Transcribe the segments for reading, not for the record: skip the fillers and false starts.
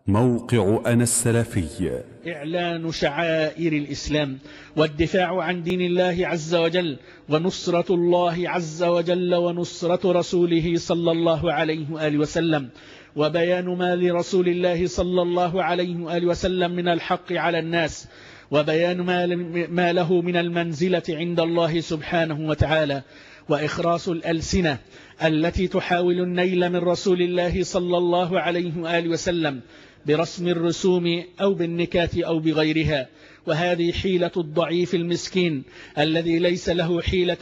موقع أنا السلفي. إعلان شعائر الإسلام والدفاع عن دين الله عز وجل ونصرة الله عز وجل ونصرة رسوله صلى الله عليه وآله وسلم، وبيان ما لرسول الله صلى الله عليه وآله وسلم من الحق على الناس، وبيان ما له من المنزلة عند الله سبحانه وتعالى، وإخراس الألسنة التي تحاول النيل من رسول الله صلى الله عليه وآله وسلم برسم الرسوم أو بالنكات أو بغيرها. وهذه حيلة الضعيف المسكين الذي ليس له حيلة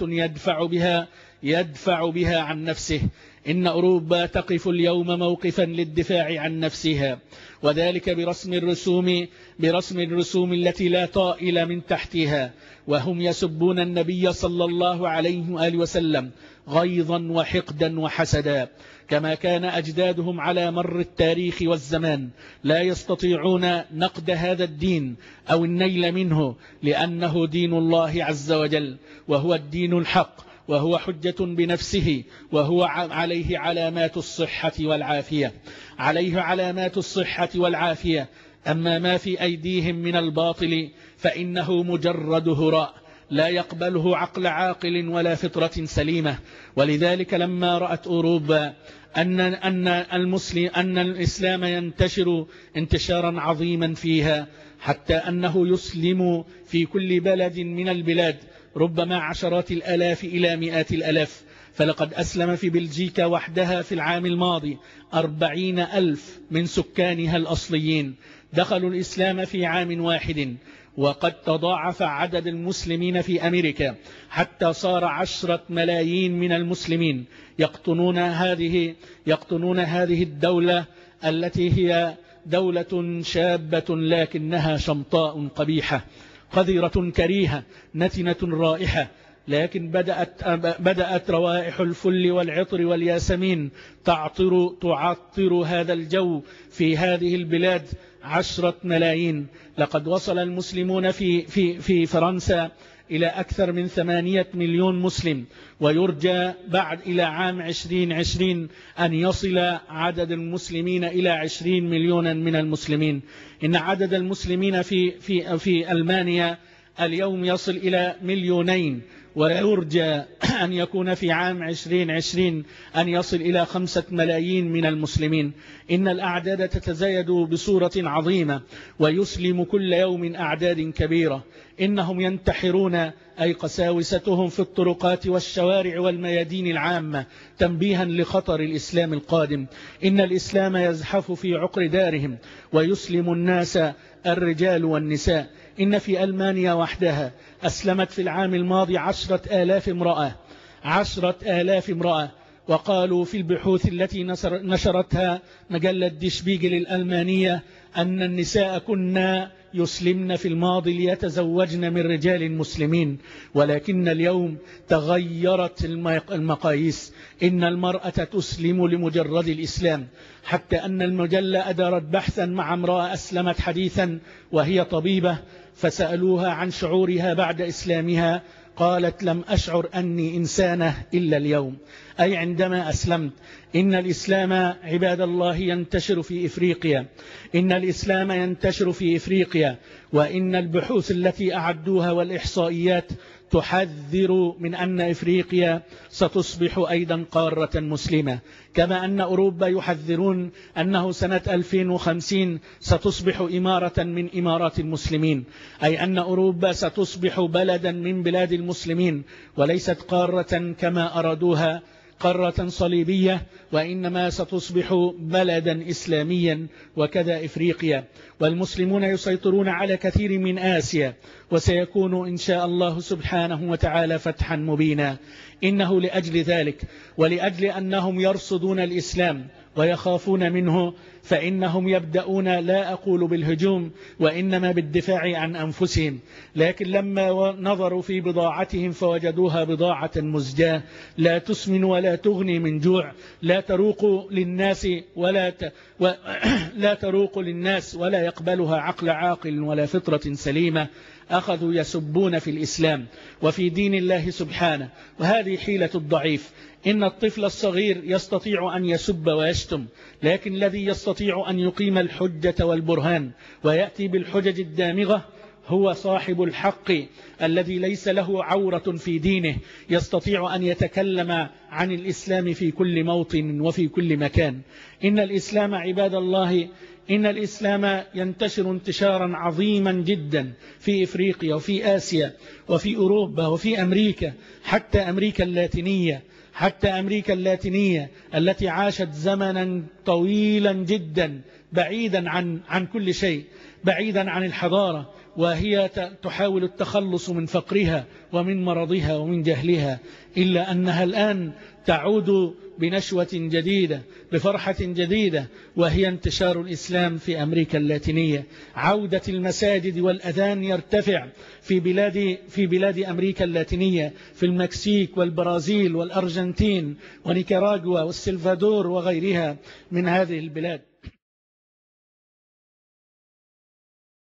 يدفع بها عن نفسه. إن أوروبا تقف اليوم موقفا للدفاع عن نفسها، وذلك برسم الرسوم التي لا طائل من تحتها، وهم يسبون النبي صلى الله عليه وآله وسلم غيظا وحقدا وحسدا، كما كان أجدادهم على مر التاريخ والزمان لا يستطيعون نقد هذا الدين أو النيل منه، لأنه دين الله عز وجل، وهو الدين الحق، وهو حجة بنفسه، وهو عليه علامات الصحة والعافية. أما ما في أيديهم من الباطل فإنه مجرد هراء لا يقبله عقل عاقل ولا فطرة سليمة. ولذلك لما رأت أوروبا أن الإسلام ينتشر انتشارا عظيما فيها، حتى أنه يسلم في كل بلد من البلاد ربما عشرات الآلاف إلى مئات الآلاف، فلقد أسلم في بلجيكا وحدها في العام الماضي 40,000 من سكانها الأصليين دخلوا الإسلام في عام واحد. وقد تضاعف عدد المسلمين في أمريكا حتى صار 10 ملايين من المسلمين يقطنون هذه الدولة التي هي دولة شابة لكنها شمطاء قبيحة قذرة كريهة نتنة رائحة. لكن بدأت روائح الفل والعطر والياسمين تعطر هذا الجو في هذه البلاد 10 ملايين. لقد وصل المسلمون في فرنسا إلى أكثر من 8 مليون مسلم، ويرجى بعد إلى عام 2020 أن يصل عدد المسلمين إلى 20 مليونا من المسلمين. إن عدد المسلمين في ألمانيا اليوم يصل إلى 2,000,000، ويرجى أن يكون في عام 2020 أن يصل إلى 5 ملايين من المسلمين. إن الأعداد تتزايد بصورة عظيمة، ويسلم كل يوم أعداد كبيرة. إنهم ينتحرون أي قساوستهم في الطرقات والشوارع والميادين العامة تنبيها لخطر الإسلام القادم. إن الإسلام يزحف في عقر دارهم ويسلم الناس الرجال والنساء. إن في ألمانيا وحدها أسلمت في العام الماضي 10,000 امرأة. وقالوا في البحوث التي نشرتها مجلة دي شبيجل الألمانية أن النساء كنا يسلمن في الماضي ليتزوجن من رجال مسلمين، ولكن اليوم تغيرت المقاييس. إن المرأة تسلم لمجرد الإسلام، حتى أن المجلة أدارت بحثا مع امرأة أسلمت حديثا وهي طبيبة، فسألوها عن شعورها بعد إسلامها، قالت: لم أشعر أني إنسانة إلا اليوم، أي عندما أسلمت. إن الإسلام عباد الله ينتشر في إفريقيا، وإن البحوث التي أعدوها والإحصائيات تحذر من أن إفريقيا ستصبح أيضا قارة مسلمة، كما أن أوروبا يحذرون أنه سنة 2050 ستصبح إمارة من إمارات المسلمين، أي أن أوروبا ستصبح بلدا من بلاد المسلمين، وليست قارة كما أرادوها قارة صليبية، وإنما ستصبح بلدا إسلاميا. وكذا إفريقيا، والمسلمون يسيطرون على كثير من آسيا، وسيكون إن شاء الله سبحانه وتعالى فتحا مبينا. إنه لأجل ذلك، ولأجل أنهم يرصدون الإسلام ويخافون منه، فإنهم يبدأون لا أقول بالهجوم وإنما بالدفاع عن أنفسهم. لكن لما نظروا في بضاعتهم فوجدوها بضاعة مزجاة لا تسمن ولا تغني من جوع، لا تروق للناس ولا يقبلها عقل عاقل ولا فطرة سليمة. أخذوا يسبون في الإسلام وفي دين الله سبحانه، وهذه حيلة الضعيف. إن الطفل الصغير يستطيع أن يسب ويشتم، لكن الذي يستطيع أن يقيم الحجة والبرهان ويأتي بالحجج الدامغة هو صاحب الحق الذي ليس له عورة في دينه، يستطيع أن يتكلم عن الإسلام في كل موطن وفي كل مكان. إن الإسلام عباد الله، إن الإسلام ينتشر انتشارا عظيما جدا في إفريقيا وفي آسيا وفي أوروبا وفي أمريكا، حتى أمريكا اللاتينية التي عاشت زمنا طويلا جدا بعيدا عن كل شيء، بعيدا عن الحضارة، وهي تحاول التخلص من فقرها ومن مرضها ومن جهلها، إلا أنها الآن تعود بنشوة جديدة بفرحة جديدة، وهي انتشار الإسلام في أمريكا اللاتينية. عودة المساجد والأذان يرتفع في بلاد أمريكا اللاتينية، في المكسيك والبرازيل والأرجنتين ونيكاراغوا والسلفادور وغيرها من هذه البلاد.